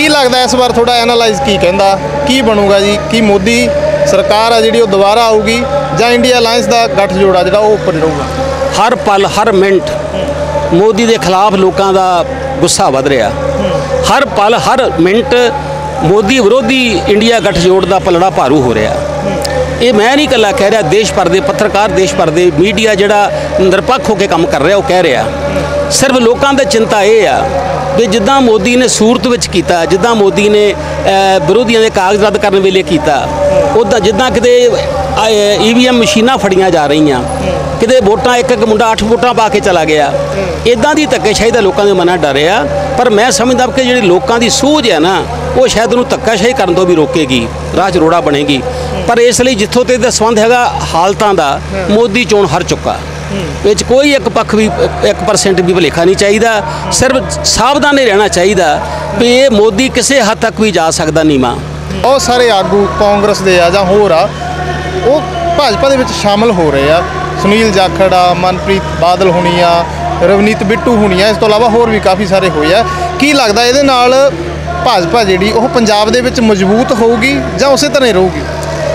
की लगता इस बार थोड़ा एनालाइज की कहता की बनूगा जी कि मोदी सरकार है जी दोबारा आऊगी या इंडिया अलायंस का गठजोड़ आ जो उपर रहूगा? हर पल हर मिनट मोदी के खिलाफ लोगों का गुस्सा वध रहा। हर पल हर मिनट मोदी विरोधी इंडिया गठजोड़ का पलड़ा भारू हो रहा। ये मैं नहीं कला कह रहा, देश भर के पत्रकार देश भर के मीडिया जिहड़ा निरपक्ष होकर काम कर रहा वो कह रहा। सिर्फ लोगों की चिंता ये आ भी जिदा मोदी ने सूरत में किया, जिदा मोदी ने विरोधियों के कागज रद्द करने वेले किया, उदा जिदा किते EVM मशीनां फड़ियां जा रही, किते वोटां एक एक मुंडा 8 वोटां पा के चला गया, इदां दी धक्केशाही दा लोगों के मन डर आ। पर मैं समझदा कि जिहड़ी लोगों की सूझ है ना वो शायद उन्होंने धक्काशाही करन तो भी रोकेगी, राह च रोड़ा बनेगी। पर इसलिए जिथों तक संबंध है हालतां दा, मोदी चोण हार चुका। विच कोई एक पक्ष भी 1% भी भुलेखा नहीं चाहिए। सिर्फ सावधानी रहना चाहिए भी ये मोदी किसी हद तक भी जा सकता नीमा। बहुत सारे आगू कांग्रेस के आ होर आ वो भाजपा के शामिल हो रहे हैं। सुनील जाखड़ आ, मनप्रीत बादल होनी आ, रवनीत बिट्टू होनी आ, इस तो इलावा होर भी काफ़ी सारे होए आ। की लगता ये नाल भाजपा जी पंजाब दे विच मजबूत होगी या उस तरह रहूगी?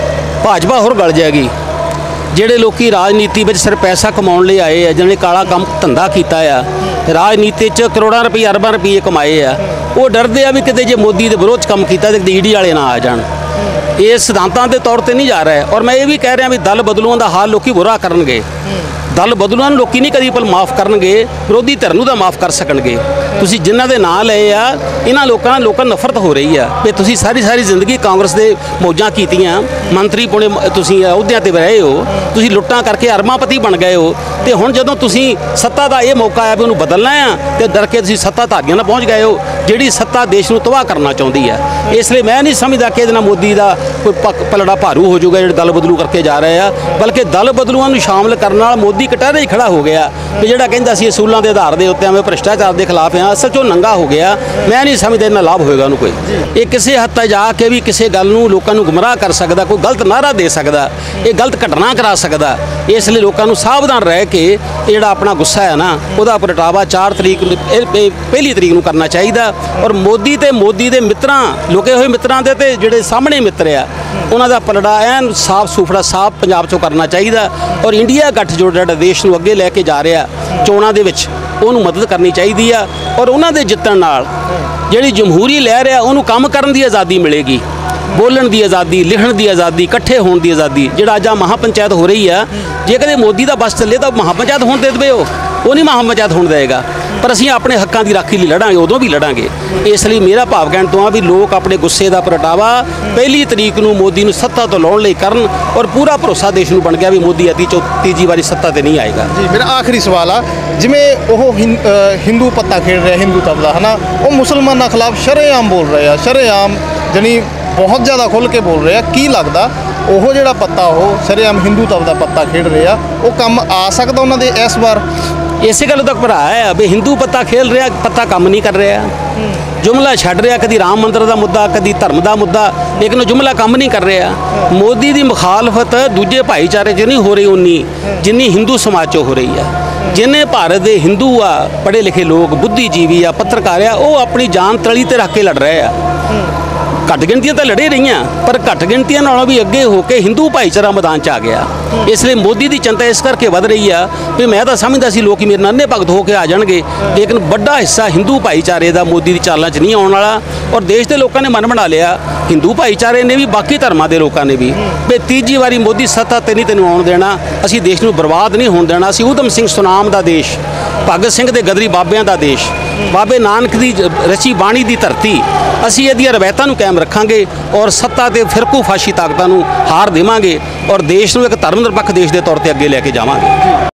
भाजपा होर गल जाएगी। ਜਿਹੜੇ ਲੋਕੀ राजनीति में सिर्फ पैसा कमाने लिए आए हैं, जिन्होंने काला काम धंधा किया आ, राजनीति करोड़ों रुपये अरबां रुपये कमाए आ, वो डरते आ भी किते जे मोदी के विरोध काम किया तो ED वाले ना आ जान। ये सिद्धांतों के तौर पर नहीं जा रहा है। और मैं ये भी कह रहा भी दल बदलूआं का हाल लोग बुरा करनगे। दल बदलूआं लोग नहीं कभी पल माफ़ करनगे, विरोधी धਿਰ ਨੂੰ ਤਾਂ माफ़ कर सकणगे। तुसीं जिन्हां दे नां लए आ इन्हां लोकां नफरत हो रही है भी तुसीं सारी जिंदगी कांग्रेस दे मौजां कीतियां, मंत्री पुणे तुसीं अहुदियां ते रहे हो, तुसीं लुट्टां करके अरबांपति बन गए हो, तो हुण जदों तुसीं सत्ता का ये मौका आया भी उन्होंने बदलना है तो डर के तुसीं सत्ता धागियां नाल पहुँच गए हो जिहड़ी सत्ता देश को तबाह करना चाहती है। इसलिए मैं नहीं समझदा कि इहदे नाल मोदी का कोई पलड़ा भारू हो जाऊगा जो दल बदलू करके जा रहे हैं। बल्कि दल बदलूआं नूं शामिल करन नाल मोदी कटहरे ही खड़ा हो गया भी जिहड़ा कहंदा सी असूलों के आधार के उत्ते मैं भ्रष्टाचार के खिलाफ हाँ, असल चो नंगा हो गया। मैं नहीं समझदा इन्ना लाभ होएगा उन्होंने कोई। ये किसी हद तक जाके भी किसी गल नूं लोकां नूं गुमराह कर सकदा, कोई गलत नारा दे सकदा, ये गलत घटना करा सकदा। इसलिए लोकां नूं सावधान रह के जिहड़ा अपना गुस्सा है ना उहदा प्रगटावा 4 तरीक पहली तरीक नूं करना चाहिए। और मोदी दे मित्रां लुके होए मित्रां दे ते जिहड़े सामने मित्र आ उन्हां दा पलड़ा ऐन साफ सुथरा साफ पंजाब चों करना चाहिए। और इंडिया गठजोड़ जिहड़ा देश नूं अगे लैके जा रहा चोणां दे विच उहनूं मदद करनी चाहिए आ। और उन्हां दे जितण नाल जिहड़ी जमहूरी लहर है उहनूं काम करन दी आज़ादी मिलेगी, बोलन की आज़ादी, लिखण की आज़ादी, इकट्ठे होने की आज़ादी। जिहड़ा अज महापंचायत हो रही है जे कदे मोदी का बस चले तो महापंचायत होने दे देवे, वो नहीं महापंचायत होने देगा। पर असीं अपने हक्कां की राखी लई लड़ांगे, उदों भी लड़ांगे। इसलिए मेरा भाव कहण तो आ भी लोग अपने गुस्से का प्रगटावा पहली तरीक नूं मोदी नूं सत्ता तो लाउण लई करन। और पूरा भरोसा देश नूं बन गया भी मोदी तीजी वारी सत्ता ते नहीं आएगा। जी मेरा आखिरी सवाल आ जिवें वो हिंदू पत्ता खेड रहा हिंदू तबला है ना, वो मुसलमानों खिलाफ शरेआम बोल रहे हैं, शरेआम जानी बहुत ज़्यादा खुल के बोल रहे हैं। की लगता वो जो पत्ता हो शरेआम हिंदू तबला पत्ता खेड रहे हैं वो काम आ सकता उन्होंने इस बार? इस गल तक भरा है भी हिंदू पत्ता खेल रहा, पत्ता काम नहीं कर रहा, जुमला छड़ रहा, कभी राम मंदिर का मुद्दा कभी धर्म का मुद्दा, लेकिन जुमला काम नहीं कर रहा। मोदी की मुखालफत दूजे भाईचारे च नहीं हो रही उन्नी जिन्नी हिंदू समाज चो हो रही है। जिन्हें भारत के हिंदू आ पढ़े लिखे लोग बुद्धिजीवी आ पत्रकार आ वो अपनी जान तली ते रख के लड़ रहे हैं। घट गिनतियां तो लड़े रही पर घट गिनतियां नालों भी अगे होकर हिंदू भाईचारा मैदान च आ गया। इसलिए मोदी की चिंता इस करके वध रही है भी मैं तो समझदा सी लोग मेरे नन्हे भगत होकर आ जाएंगे, लेकिन बड़ा हिस्सा हिंदू भाईचारे का मोदी की चालों च नहीं आने वाला। और देश के लोगों ने मन बना लिया, हिंदू भाईचारे ने भी बाकी धर्मां के लोगों ने भी तीजी बारी मोदी सत्ता ते नहीं तैनूं आउण देना, असीं देश नूं बर्बाद नहीं होण देना। असीं उधम सिंह सुनाम का देश, भगत सिंह के गदरी बाबियां का देश, बाबे नानक की रची बाणी की धरती, असीं इहदियां रवायतां नूं कायम रखांगे और सत्ता ते फिरकू फाशी ताकतां नूं हार देवांगे और देश नूं एक धर्म निरपक्ष देश के तौर पर अगे लैके जावांगे।